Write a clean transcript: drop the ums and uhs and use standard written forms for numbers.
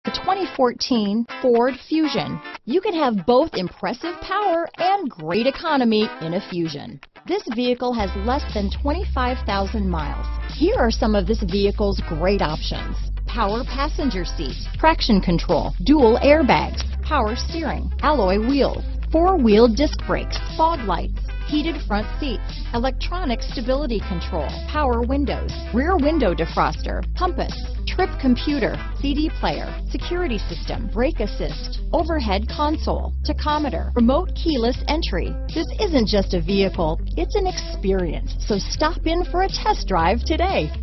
The 2014 Ford Fusion. You can have both impressive power and great economy in a Fusion. This vehicle has less than 25,000 miles. Here are some of this vehicle's great options: power passenger seat, traction control, dual airbags, power steering, alloy wheels, four-wheel disc brakes, fog lights, heated front seats, electronic stability control, power windows, rear window defroster, compass, trip computer, CD player, security system, brake assist, overhead console, tachometer, remote keyless entry. This isn't just a vehicle, it's an experience. So stop in for a test drive today.